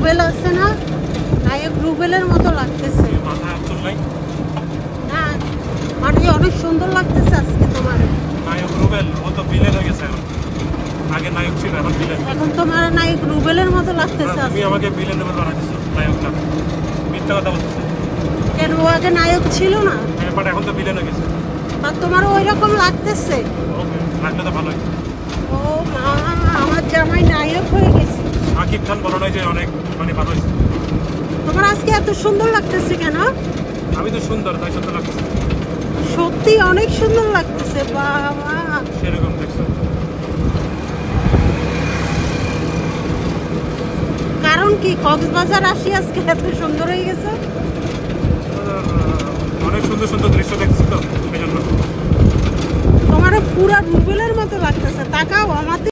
রুবেল আছে না, নায়ক রুবেলের মতো লাগতেছে। না মানে অনেক সুন্দর লাগতেছে আজকে তোমার। নায়ক রুবেল ও তো ভিলেন হয়ে গেছে, আগে নায়ক ছিল এখন ভিলেন। এখন তোমার নায়ক রুবেলের মতো লাগতেছে। তুমি আমাকে ভিলেন রুবেল বানাইছো, নায়ক না। মিথ্যা কথা বলতেছো কেন? ও আগে নায়ক ছিল না? হ্যাঁ, বাট এখন তো ভিলেন হয়ে গেছে। আর তোমার ওই রকম লাগতেছে। লাগলে তো ভালোই। ও মা, আমার জামাই নায়ক হয়ে গেছে। শাকিব খান বলো নাই যে অনেক মানে ভালো হয়েছে? তোমার আজকে এত সুন্দর লাগতেছে কেন? আমি তো সুন্দর, তাই সুন্দর লাগতেছে। সত্যি অনেক সুন্দর লাগতেছে বাবা। সেরকম দেখছো? কারণ কি কক্সবাজার আসি আজকে এত সুন্দর হয়ে গেছে? অনেক সুন্দর সুন্দর দৃশ্য দেখছি তো, এই জন্য। তোমার পুরা রুবেলের মতো লাগতেছে। তাকাও আমার